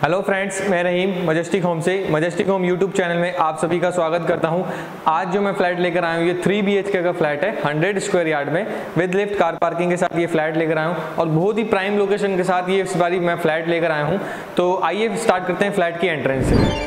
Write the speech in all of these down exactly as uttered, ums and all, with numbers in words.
Hello friends, मैं Rahim Majestic Home से Majestic Home YouTube channel में आप सभी का स्वागत करता हूं। आज जो मैं फ्लैट लेकर आया हूं ये थ्री बी एच के का फ्लैट है, हंड्रेड स्क्वायर यार्ड में विद लिफ्ट कार पार्किंग के साथ ये फ्लैट लेकर आया हूं और बहुत ही प्राइम लोकेशन के साथ ये इस बारी मैं फ्लैट लेकर आया हूं। तो आइए स्टार्ट करते हैं फ्लैट की एंट्रेंस से।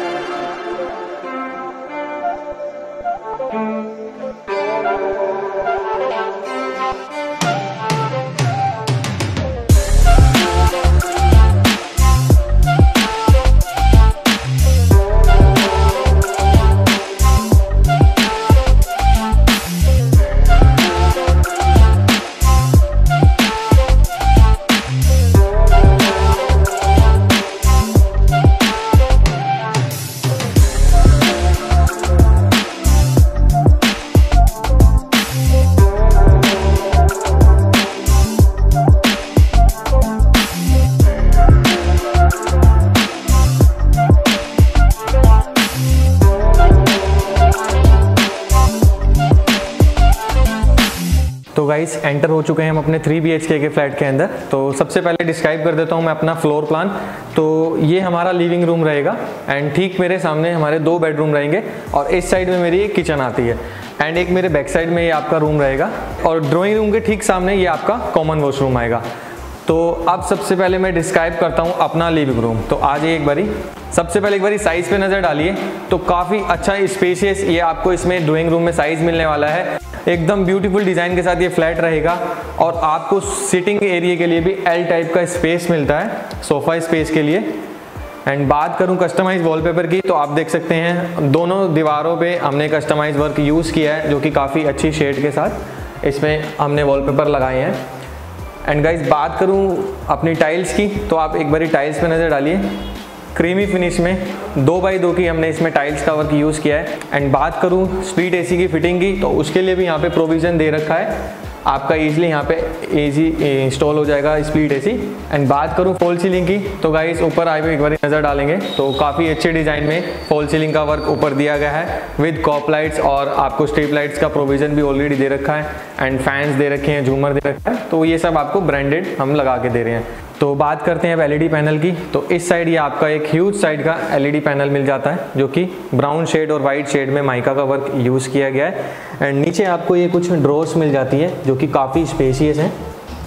तो गाइस एंटर हो चुके हैं हम अपने थ्री बी एच के के फ्लैट के अंदर। तो सबसे पहले डिस्क्राइब कर देता हूं मैं अपना फ्लोर प्लान। तो ये हमारा लिविंग रूम रहेगा एंड ठीक मेरे सामने हमारे दो बेडरूम रहेंगे और इस साइड में मेरी एक किचन आती है एंड एक मेरे बैक साइड में ये आपका रूम रहेगा और ड्राइंग रूम के ठीक सामने ये आपका कॉमन वॉशरूम आएगा। तो अब सबसे पहले मैं डिस्क्राइब करता हूँ अपना लिविंग रूम। तो आ जाइए एक बारी, सबसे पहले एक बारी साइज़ पे नज़र डालिए। तो काफ़ी अच्छा स्पेशियस ये आपको इसमें ड्राइंग रूम में साइज़ मिलने वाला है। एकदम ब्यूटीफुल डिज़ाइन के साथ ये फ्लैट रहेगा और आपको सिटिंग एरिया के लिए भी एल टाइप का स्पेस मिलता है, सोफ़ा स्पेस के लिए। एंड बात करूं कस्टमाइज वॉलपेपर की, तो आप देख सकते हैं दोनों दीवारों पे हमने कस्टमाइज वर्क यूज़ किया है जो कि काफ़ी अच्छी शेड के साथ इसमें हमने वॉलपेपर लगाए हैं। एंड गाइज बात करूं अपनी टाइल्स की, तो आप एक बारी टाइल्स पे नज़र डालिए। क्रीमी फिनिश में दो बाई दो की हमने इसमें टाइल्स का वर्क यूज़ किया है। एंड बात करूं स्प्लिट एसी की फिटिंग की, तो उसके लिए भी यहाँ पे प्रोविज़न दे रखा है, आपका इजीली यहाँ पे एजी इंस्टॉल हो जाएगा स्प्लिट एसी। एंड बात करूँ फॉल सीलिंग की, तो गाइस ऊपर आए हुए एक बार नज़र डालेंगे तो काफ़ी अच्छे डिज़ाइन में फॉल सीलिंग का वर्क ऊपर दिया गया है विद कॉप लाइट्स और आपको स्ट्रिप लाइट्स का प्रोविज़न भी ऑलरेडी दे रखा है एंड फैंस दे रखे हैं, झूमर दे रखा है। तो ये सब आपको ब्रांडेड हम लगा के दे रहे हैं। तो बात करते हैं अब एल ई डी पैनल की। तो इस साइड ये आपका एक ह्यूज साइड का एल ई डी पैनल मिल जाता है जो कि ब्राउन शेड और वाइट शेड में माइका का वर्क यूज़ किया गया है। एंड नीचे आपको ये कुछ ड्रॉर्स मिल जाती है जो कि काफ़ी स्पेशियस हैं।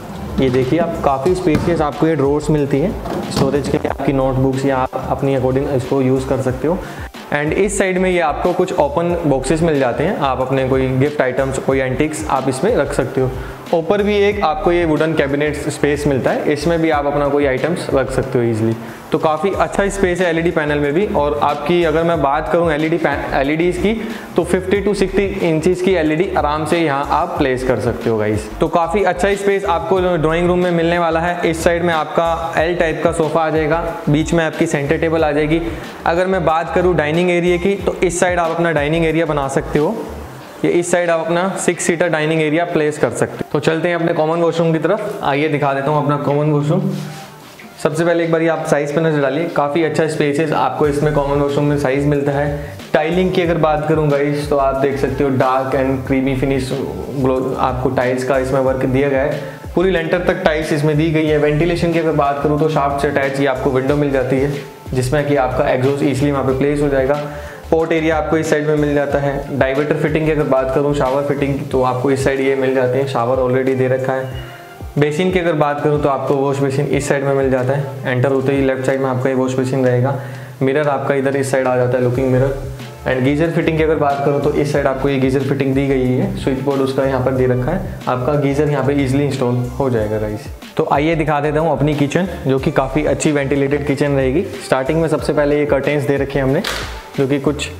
ये देखिए आप, काफ़ी स्पेशियस आपको ये ड्रॉर्स मिलती हैं स्टोरेज के लिए, आपकी नोटबुक्स या आप अपनी अकॉर्डिंग इसको यूज़ कर सकते हो। एंड इस साइड में ये आपको कुछ ओपन बॉक्सेस मिल जाते हैं, आप अपने कोई गिफ्ट आइटम्स, कोई एंटिक्स आप इसमें रख सकते हो। ऊपर भी एक आपको ये वुडन कैबिनेट स्पेस मिलता है, इसमें भी आप अपना कोई आइटम्स रख सकते हो ईजिली। तो काफ़ी अच्छा स्पेस है एल ई डी पैनल में भी। और आपकी अगर मैं बात करूँ L E D L E Ds की, तो फिफ्टी टू सिक्सटी इंचज़ की एल ई डी आराम से यहाँ आप प्लेस कर सकते हो गाइस। तो काफ़ी अच्छा स्पेस आपको ड्राइंग रूम में मिलने वाला है। इस साइड में आपका एल टाइप का सोफ़ा आ जाएगा, बीच में आपकी सेंटर टेबल आ जाएगी। अगर मैं बात करूँ डाइनिंग एरिया की, तो इस साइड आप अपना डाइनिंग एरिया बना सकते हो, ये इस साइड आप अपना six seater dining area place कर सकते हो। तो चलते हैं अपने कॉमन वॉशरूम की तरफ। आइए दिखा देता हूँ अपना कॉमन वॉशरूम। सबसे पहले एक बार आप साइज़ पे नजर डालिए, काफ़ी अच्छा स्पेसेस आपको इसमें कॉमन वॉशरूम में साइज़ मिलता है। टाइलिंग की अगर बात करूँ गाइस, तो आप देख सकते हो dark and creamy finish glow आपको टाइल्स का इसमें वर्क दिया गया है। पूरी लेंटर तक टाइल्स इसमें दी गई है। वेंटिलेशन की अगर बात करूँ तो शाफ्ट से अटैच ये आपको विंडो मिल जाती है जिसमें कि आपका एग्जॉस्ट ईजिली वहाँ पे प्लेस हो जाएगा। पोर्ट एरिया आपको इस साइड में मिल जाता है। डाइवर्टर फिटिंग की अगर बात करूँ, शावर फिटिंग, तो आपको इस साइड ये मिल जाते हैं, शावर ऑलरेडी दे रखा है। बेसिन की अगर बात करूँ तो आपको वॉश बेसिन इस साइड में मिल जाता है। एंटर होते ही लेफ्ट साइड में आपका ये वॉश बेसिन रहेगा। मिरर आपका इधर इस साइड आ जाता है, looking mirror. And geyser fitting की अगर बात करूँ तो इस साइड आपको ये गीज़र फिटिंग दी गई है, स्विच बोर्ड उसका यहाँ पर दे रखा है, आपका गीज़र यहाँ पे इजीली इंस्टॉल हो जाएगा गाइस। तो आइए दिखा देता हूँ अपनी किचन, जो कि काफ़ी अच्छी वेंटिलेटेड किचन रहेगी। स्टार्टिंग में सबसे पहले ये कर्टेंस दे रखे हैं हमने, जो कि कुछ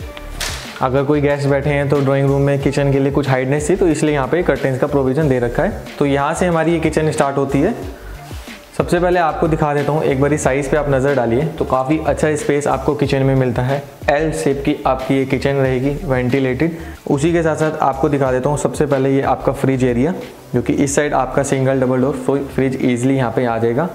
अगर कोई गेस्ट बैठे हैं तो ड्राइंग रूम में किचन के लिए कुछ हाइडनेस थी, तो इसलिए यहाँ पे कर्टेंस का प्रोविज़न दे रखा है। तो यहाँ से हमारी ये किचन स्टार्ट होती है। सबसे पहले आपको दिखा देता हूँ, एक बारी साइज़ पे आप नज़र डालिए तो काफ़ी अच्छा स्पेस आपको किचन में मिलता है। एल शेप की आपकी ये किचन रहेगी, वेंटिलेटेड। उसी के साथ साथ आपको दिखा देता हूँ सबसे पहले ये आपका फ्रिज एरिया, जो कि इस साइड आपका single double door fridge easily यहाँ पे आ जाएगा।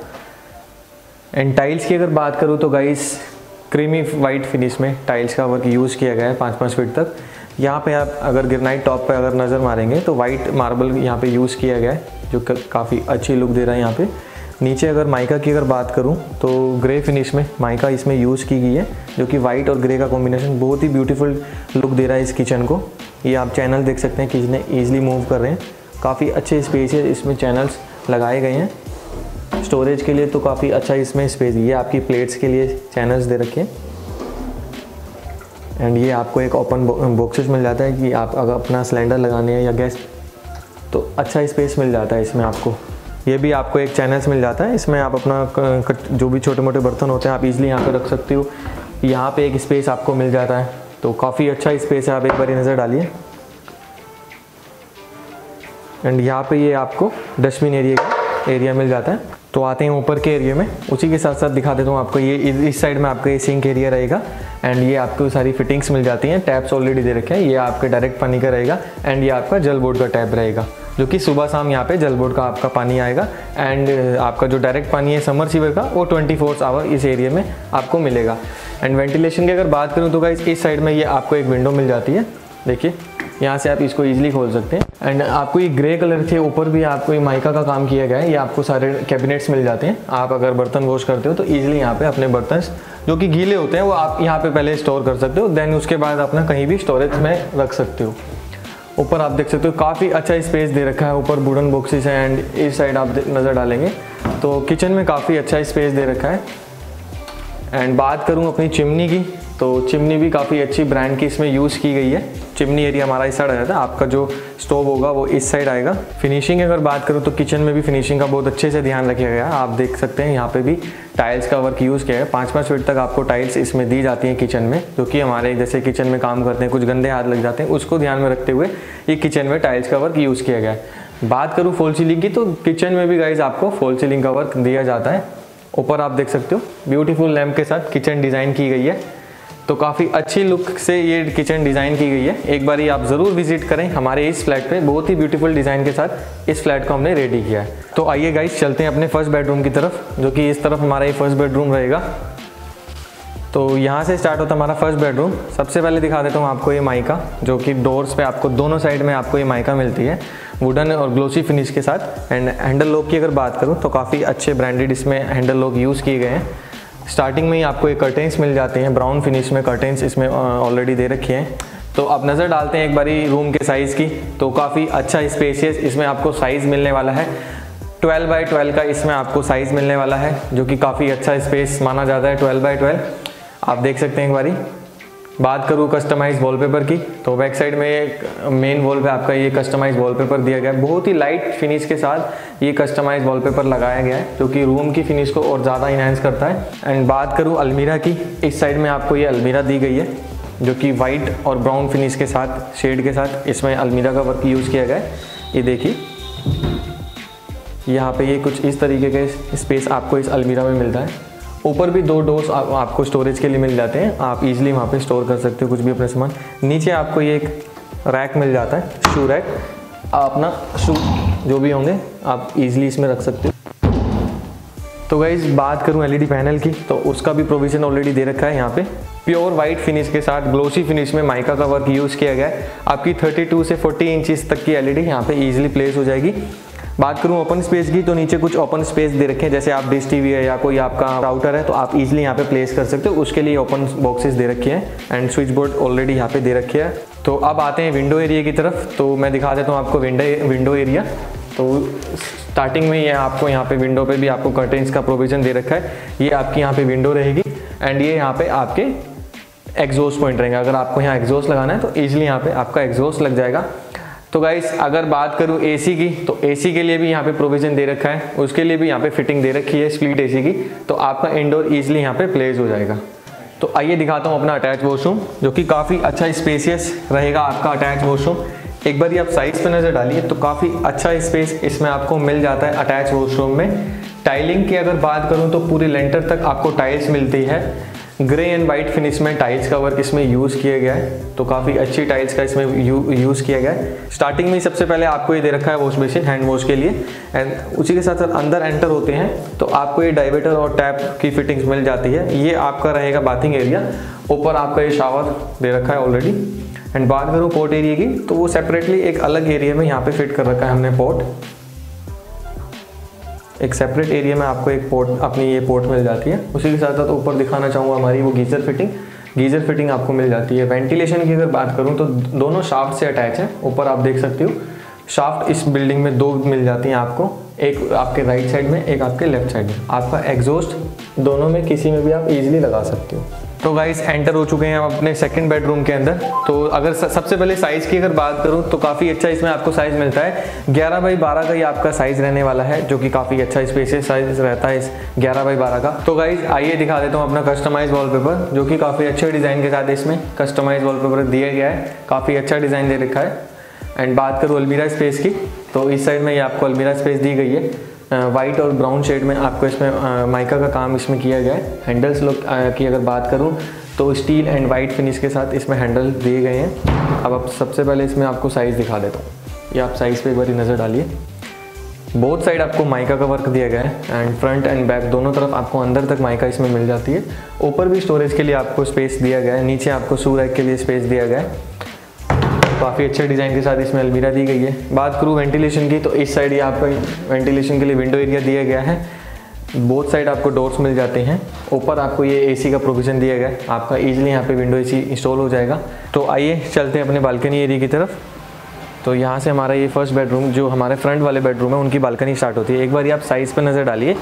एंड टाइल्स की अगर बात करूँ तो गाइस क्रीमी वाइट फिनिश में टाइल्स का वर्क यूज़ किया गया है पाँच पाँच फीट तक। यहाँ पे आप अगर गिरनाइट टॉप पे अगर नज़र मारेंगे तो वाइट मार्बल यहाँ पे यूज़ किया गया है, जो काफ़ी अच्छी लुक दे रहा है यहाँ पे। नीचे अगर माइका की अगर बात करूं तो ग्रे फिनिश में माइका इसमें यूज़ की गई है, जो कि वाइट और ग्रे का कॉम्बिनेशन बहुत ही ब्यूटीफुल लुक दे रहा है इस किचन को। ये आप चैनल देख सकते हैं कि इसने ईजिली मूव कर रहे हैं, काफ़ी अच्छे स्पेस है, इसमें चैनल्स लगाए गए हैं। स्टोरेज के लिए तो काफ़ी अच्छा इसमें स्पेस, ये आपकी प्लेट्स के लिए चैनल्स दे रखे हैं। एंड ये आपको एक ओपन बॉक्सेस मिल जाता है कि आप अगर अपना सिलेंडर लगाने हैं या गैस, तो अच्छा स्पेस मिल जाता है इसमें आपको। ये भी आपको एक चैनल्स मिल जाता है, इसमें आप अपना जो भी छोटे मोटे बर्तन होते हैं आप इजीली यहाँ पे रख सकते हो। यहाँ पे एक स्पेस आपको मिल जाता है, तो काफ़ी अच्छा स्पेस है, आप एक बार नज़र डालिए। एंड यहाँ पे ये आपको डस्टबिन एरिया का एरिया मिल जाता है। तो आते हैं ऊपर के एरिया में, उसी के साथ साथ दिखा देता हूँ आपको। ये इस साइड में आपका ये सिंक एरिया रहेगा एंड ये आपको सारी फिटिंग्स मिल जाती हैं, टैप्स ऑलरेडी दे रखे हैं। ये आपके डायरेक्ट पानी का रहेगा एंड ये आपका जल बोर्ड का टैप रहेगा, जो कि सुबह शाम यहाँ पे जल बोर्ड का आपका पानी आएगा। एंड आपका जो डायरेक्ट पानी है समरसीवर का, वो ट्वेंटी फोर आवर इस एरिया में आपको मिलेगा। एंड वेंटिलेशन की अगर बात करूँ तो गाइस इस साइड में ये आपको एक विंडो मिल जाती है, देखिए यहाँ से आप इसको इजीली खोल सकते हैं। एंड आपको ये ग्रे कलर के ऊपर भी आपको ये माइका का काम किया गया है, ये आपको सारे कैबिनेट्स मिल जाते हैं। आप अगर बर्तन वॉश करते हो तो इजीली यहाँ पे अपने बर्तन जो कि गीले होते हैं वो आप यहाँ पे पहले स्टोर कर सकते हो, देन उसके बाद अपना कहीं भी स्टोरेज में रख सकते हो। ऊपर आप देख सकते हो काफ़ी अच्छा स्पेस दे रखा है, ऊपर वुडन बॉक्सेस है एंड इस साइड आप नज़र डालेंगे तो किचन में काफ़ी अच्छा स्पेस दे रखा है। एंड बात करूँ अपनी चिमनी की, तो चिमनी भी काफ़ी अच्छी ब्रांड की इसमें यूज़ की गई है। चिमनी एरिया हमारा इस साइड आ जाता है, आपका जो स्टोव होगा वो इस साइड आएगा। फिनिशिंग अगर बात करूँ तो किचन में भी फिनिशिंग का बहुत अच्छे से ध्यान रखा गया है। आप देख सकते हैं यहाँ पे भी टाइल्स का वर्क यूज़ किया है, पाँच पाँच फीट तक आपको टाइल्स इसमें दी जाती हैं किचन में, जो कि हमारे जैसे किचन में काम करते हैं कुछ गंदे हाथ लग जाते हैं, उसको ध्यान में रखते हुए ये किचन में टाइल्स का वर्क यूज़ किया गया है। बात करूँ फॉल सीलिंग की, तो किचन में भी गाइज आपको फॉल सीलिंग का वर्क दिया जाता है। ऊपर आप देख सकते हो ब्यूटीफुल लैम्प के साथ किचन डिज़ाइन की गई है, तो काफ़ी अच्छी लुक से ये किचन डिज़ाइन की गई है। एक बार आप ज़रूर विजिट करें हमारे इस फ्लैट पे, बहुत ही ब्यूटीफुल डिज़ाइन के साथ इस फ्लैट को हमने रेडी किया है। तो आइए गाइस चलते हैं अपने फर्स्ट बेडरूम की तरफ, जो कि इस तरफ हमारा ये फर्स्ट बेडरूम रहेगा। तो यहाँ से स्टार्ट होता है हमारा फर्स्ट बेडरूम। सबसे पहले दिखा देता हूँ आपको ये माइका, जो कि डोर्स पे आपको दोनों साइड में आपको ये माइका मिलती है वुडन और ग्लोसी फिनिश के साथ। एंड हैंडल लॉक की अगर बात करूँ तो काफ़ी अच्छे ब्रांडेड इसमें हैंडल लॉक यूज़ किए गए हैं। स्टार्टिंग में ही आपको ये कर्टेंस मिल जाते हैं, ब्राउन फिनिश में कर्टेंस इसमें ऑलरेडी दे रखे हैं। तो आप नज़र डालते हैं एक बारी रूम के साइज़ की, तो काफ़ी अच्छा स्पेसियस इसमें आपको साइज़ मिलने वाला है। ट्वेल्व बाई ट्वेल्व का इसमें आपको साइज़ मिलने वाला है, जो कि काफ़ी अच्छा स्पेस माना जाता है ट्वेल्व बाई ट्वेल्व। आप देख सकते हैं एक बारी। बात करूँ कस्टमाइज वॉलपेपर की, तो बैक साइड में एक मेन वॉल पे आपका ये कस्टमाइज वॉलपेपर दिया गया है, बहुत ही लाइट फिनिश के साथ ये कस्टमाइज वॉलपेपर लगाया गया है, जो कि रूम की फिनिश को और ज़्यादा इनहेंस करता है। एंड बात करूँ अलमीरा की, इस साइड में आपको ये अलमीरा दी गई है, जो कि वाइट और ब्राउन फिनिश के साथ शेड के साथ इसमें अलमीरा का वर्क यूज़ किया गया है। ये देखिए यहाँ पे ये कुछ इस तरीके के स्पेस आपको इस अलमीरा में मिलता है। ऊपर भी दो डोर्स आप, आपको स्टोरेज के लिए मिल जाते हैं, आप इजीली वहाँ पे स्टोर कर सकते हो कुछ भी अपने सामान। नीचे आपको ये एक रैक मिल जाता है, शू रैक, आप अपना शू जो भी होंगे आप इजीली इसमें रख सकते हो। तो गाइस बात करूँ एलईडी पैनल की, तो उसका भी प्रोविज़न ऑलरेडी दे रखा है। यहाँ पे प्योर वाइट फिनिश के साथ ग्लोसी फिनिश में माइका का वर्क यूज़ किया गया है। आपकी थर्टी टू से फोर्टी इंचज़ तक की एलईडी यहाँ पे ईजिली प्लेस हो जाएगी। बात करूं ओपन स्पेस की, तो नीचे कुछ ओपन स्पेस दे रखे हैं, जैसे आप डिश टीवी है या कोई आपका राउटर है तो आप इजीली यहाँ पे प्लेस कर सकते हो, उसके लिए ओपन बॉक्सेस दे रखे हैं। एंड स्विच बोर्ड ऑलरेडी यहाँ पे दे रखे हैं। तो अब आते हैं विंडो एरिया की तरफ, तो मैं दिखा देता हूँ आपको विंडो विंडो एरिया। तो स्टार्टिंग में ये आपको यहाँ पे विंडो पे भी आपको कर्टेन्स का प्रोविज़न दे रखा है। ये आपकी यहाँ पे विंडो रहेगी एंड ये यहाँ पे आपके एग्जॉस्ट पॉइंट रहेंगे। अगर आपको यहाँ एग्जॉस्ट लगाना है तो ईजिली यहाँ पे आपका एग्जॉस्ट लग जाएगा। तो गाइस अगर बात करूँ एसी की, तो एसी के लिए भी यहाँ पे प्रोविज़न दे रखा है, उसके लिए भी यहाँ पे फिटिंग दे रखी है स्प्लिट एसी की, तो आपका इंडोर ईजिली यहाँ पे प्लेस हो जाएगा। तो आइए दिखाता हूँ अपना अटैच वॉशरूम, जो कि काफ़ी अच्छा स्पेसियस रहेगा आपका अटैच वॉशरूम। एक बार आप साइज़ पे नज़र डालिए तो काफ़ी अच्छा स्पेस इसमें आपको मिल जाता है अटैच वॉशरूम में। टाइलिंग की अगर बात करूँ तो पूरी लेंटर तक आपको टाइल्स मिलती है। ग्रे एंड वाइट फिनिश में टाइल्स का वर्क इसमें यूज़ किया गया है, तो काफ़ी अच्छी टाइल्स का इसमें यू, यूज़ किया गया है। स्टार्टिंग में सबसे पहले आपको ये दे रखा है वॉश बेसिन हैंड वॉश के लिए। एंड उसी के साथ साथ अंदर एंटर होते हैं तो आपको ये डाइवर्टर और टैप की फिटिंग्स मिल जाती है। ये आपका रहेगा बाथिंग एरिया। ऊपर आपका ये शावर दे रखा है ऑलरेडी। एंड बात करूँ पोर्ट एरिया की, तो वो सेपरेटली एक अलग एरिया में यहाँ पे फिट कर रखा है हमने पोर्ट। एक सेपरेट एरिया में आपको एक पोर्ट अपनी ये पोर्ट मिल जाती है। उसी के साथ साथ ऊपर दिखाना चाहूँगा हमारी वो गीज़र फिटिंग गीज़र फिटिंग आपको मिल जाती है। वेंटिलेशन की अगर बात करूँ तो दोनों शाफ्ट से अटैच है। ऊपर आप देख सकते हो शाफ्ट इस बिल्डिंग में दो मिल जाती हैं आपको, एक आपके राइट साइड में, एक आपके लेफ्ट साइड में। आपका एग्जॉस्ट दोनों में किसी में भी आप इजीली लगा सकते हो। तो गाइस एंटर हो चुके हैं हम अपने सेकंड बेडरूम के अंदर। तो अगर सबसे पहले साइज़ की अगर बात करूं तो काफ़ी अच्छा इसमें आपको साइज़ मिलता है। ग्यारह बाई बारह का ये आपका साइज़ रहने वाला है, जो कि काफ़ी अच्छा स्पेसियस साइज़ रहता है इस ग्यारह बाई बारह का। तो गाइस आइए दिखा देता हूँ अपना कस्टमाइज वॉलपेपर, जो कि काफ़ी अच्छे डिज़ाइन के साथ इसमें कस्टमाइज वॉलपेपर दिया गया है। काफ़ी अच्छा डिज़ाइन दे रखा है। एंड बात करूँ अलमीरा स्पेस की, तो इस साइड में ये आपको अलमीरा स्पेस दी गई है। वाइट और ब्राउन शेड में आपको इसमें माइका का काम इसमें किया गया है। हैंडल्स लोग की अगर बात करूं तो स्टील एंड वाइट फिनिश के साथ इसमें हैंडल दिए गए हैं। अब आप सबसे पहले इसमें आपको साइज़ दिखा देता हूँ। ये आप साइज़ पे एक बार नज़र डालिए। बोथ साइड आपको माइका का वर्क दिया गया है एंड फ्रंट एंड बैक दोनों तरफ आपको अंदर तक माइका इसमें मिल जाती है। ऊपर भी स्टोरेज के लिए आपको स्पेस दिया गया है, नीचे आपको शू रैक के लिए स्पेस दिया गया है। काफ़ी अच्छे डिज़ाइन के साथ इसमें अलमीरा दी गई है। बात करूँ वेंटिलेशन की, तो इस साइड ये आपको वेंटिलेशन के लिए विंडो एरिया दिया गया है। बोथ साइड आपको डोर्स मिल जाते हैं। ऊपर आपको ये एसी का प्रोविज़न दिया गया है, आपका ईजिली यहाँ पे विंडो एसी इंस्टॉल हो जाएगा। तो आइए चलते हैं अपने बालकनी एरिया की तरफ। तो यहाँ से हमारा ये फर्स्ट बेडरूम, जो हमारे फ्रंट वाले बेडरूम है, उनकी बालकनी स्टार्ट होती है। एक बार आप साइज़ पर नज़र डालिए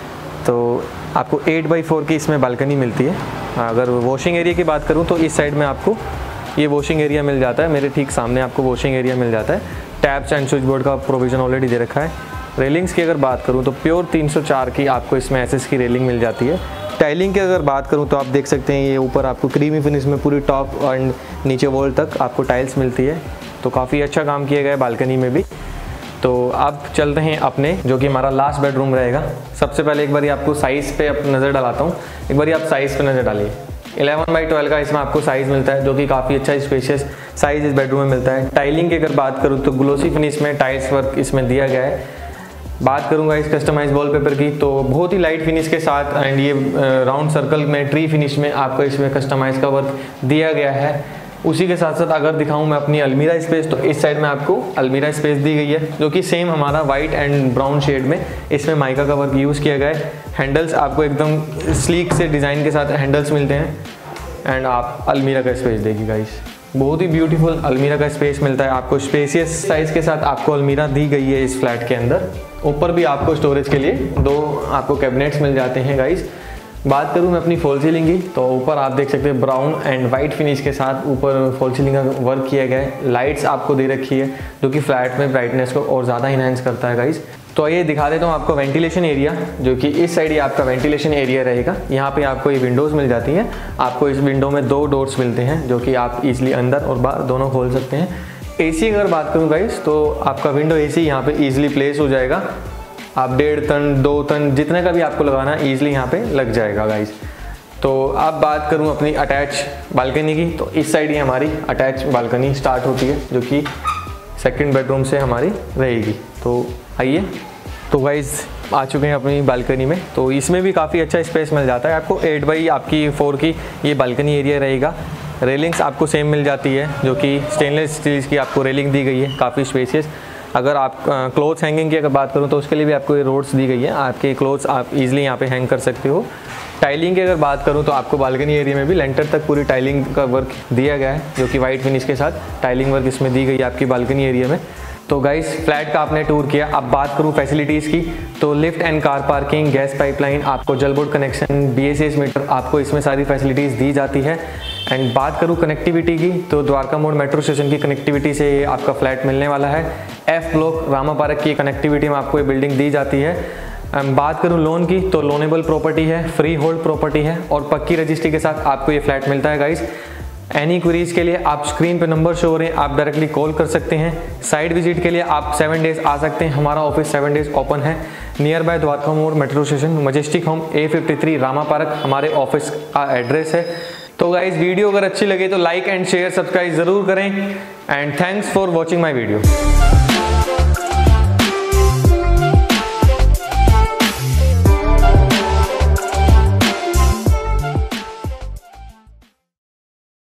तो आपको एट बाई फोर की इसमें बालकनी मिलती है। अगर वॉशिंग एरिया की बात करूँ तो इस साइड में आपको ये वॉशिंग एरिया मिल जाता है। मेरे ठीक सामने आपको वॉशिंग एरिया मिल जाता है। टैप्स एंड स्विच बोर्ड का प्रोविज़न ऑलरेडी दे रखा है। रेलिंग्स की अगर बात करूं तो प्योर तीन सौ चार की आपको इसमें एसएस की रेलिंग मिल जाती है। टाइलिंग की अगर बात करूं तो आप देख सकते हैं ये ऊपर आपको क्रीमी फिनिश में पूरी टॉप एंड नीचे वॉल तक आपको टाइल्स मिलती है। तो काफ़ी अच्छा काम किया गया है बालकनी में भी। तो अब चलते हैं अपने, जो कि हमारा लास्ट बेडरूम रहेगा। सबसे पहले एक बार आपको साइज़ पे नज़र डालाता हूँ। एक बार आप साइज़ पे नज़र डालिए। इलेवन बाई ट्वेल्व का इसमें आपको साइज़ मिलता है, जो कि काफ़ी अच्छा स्पेशियस साइज़ इस बेडरूम में मिलता है। टाइलिंग की अगर बात करूँ तो ग्लोसी फिनिश में टाइल्स वर्क इसमें दिया गया है। बात करूंगा इस कस्टमाइज वॉलपेपर की, तो बहुत ही लाइट फिनिश के साथ एंड ये राउंड सर्कल में ट्री फिनिश में आपको इसमें कस्टमाइज का वर्क दिया गया है। उसी के साथ साथ अगर दिखाऊं मैं अपनी अलमीरा स्पेस, तो इस साइड में आपको अलमीरा स्पेस दी गई है, जो कि सेम हमारा वाइट एंड ब्राउन शेड में इसमें माइका का वर्क यूज़ किया गया है। हैंडल्स आपको एकदम स्लीक से डिज़ाइन के साथ हैंडल्स मिलते हैं एंड आप अलमीरा का स्पेस देखिए गाइस, बहुत ही ब्यूटीफुल अलमीरा का स्पेस मिलता है आपको। स्पेसियस साइज़ के साथ आपको अलमीरा दी गई है इस फ्लैट के अंदर। ऊपर भी आपको स्टोरेज के लिए दो आपको कैबिनेट्स मिल जाते हैं गाइस। बात करूं मैं अपनी फॉल सीलिंग की, तो ऊपर आप देख सकते हैं ब्राउन एंड वाइट फिनिश के साथ ऊपर फॉल सीलिंग का वर्क किया गया है। लाइट्स आपको दे रखी है, जो कि फ्लैट में ब्राइटनेस को और ज़्यादा इनहेंस करता है गाइस। तो ये दिखा देता हूँ आपको वेंटिलेशन एरिया, जो कि इस साइड ये आपका वेंटिलेशन एरिया रहेगा। यहाँ पे आपको ये विंडोज़ मिल जाती हैं। आपको इस विंडो में दो डोर्स मिलते हैं, जो कि आप इजीली अंदर और बाहर दोनों खोल सकते हैं। एसी अगर बात करूँ गाइस, तो आपका विंडो एसी यहाँ पे इजीली प्लेस हो जाएगा। आप डेढ़ टन दो टन जितने का भी आपको लगाना है ईजिली यहाँ पे लग जाएगा गाइस। तो अब बात करूँ अपनी अटैच बालकनी की, तो इस साइड ही हमारी अटैच बालकनी स्टार्ट होती है, जो कि सेकंड बेडरूम से हमारी रहेगी। तो आइए, तो गाइस आ चुके हैं अपनी बालकनी में। तो इसमें भी काफ़ी अच्छा स्पेस मिल जाता है आपको। एट बाई आपकी फोर की ये बालकनी एरिया रहेगा। रेलिंग्स आपको सेम मिल जाती है, जो कि स्टेनलेस स्टील की आपको रेलिंग दी गई है, काफ़ी स्पेसियस। अगर आप क्लोथ्स हैंगिंग की अगर बात करूँ तो उसके लिए भी आपको ये रोड्स दी गई है। आपके क्लोथ्स आप इजीली यहाँ पे हैंग कर सकते हो। टाइलिंग की अगर बात करूँ तो आपको बालकनी एरिया में भी लेंटर तक पूरी टाइलिंग का वर्क दिया गया है, जो कि वाइट फिनिश के साथ टाइलिंग वर्क इसमें दी गई है आपकी बालकनी एरिया में। तो गाइस फ्लैट का आपने टूर किया। अब बात करूँ फैसिलिटीज़ की, तो lift and car parking, gas pipeline, आपको Jal board connection, B S S meter, आपको इसमें सारी फैसिलिटीज़ दी जाती है। एंड बात करूँ कनेक्टिविटी की, तो द्वारका मोड़ मेट्रो स्टेशन की कनेक्टिविटी से ये आपका फ्लैट मिलने वाला है। एफ ब्लॉक रामा पार्क की कनेक्टिविटी में आपको ये बिल्डिंग दी जाती है। बात करूँ लोन की, तो लोनेबल प्रॉपर्टी है, फ्री होल्ड प्रॉपर्टी है और पक्की रजिस्ट्री के साथ आपको ये फ्लैट मिलता है गाइस। एनी क्वेरीज के लिए आप स्क्रीन पे नंबर शो हो रहे हैं, आप डायरेक्टली कॉल कर सकते हैं। साइट विजिट के लिए आप सेवन डेज आ सकते हैं, हमारा ऑफिस सेवन डेज ओपन है। Near by Dwarka Mor metro station, majestic home, A fifty three Rama park हमारे ऑफिस का एड्रेस है। तो गाइज वीडियो अगर अच्छी लगे तो लाइक एंड शेयर सब्सक्राइब जरूर करें and thanks for watching my video.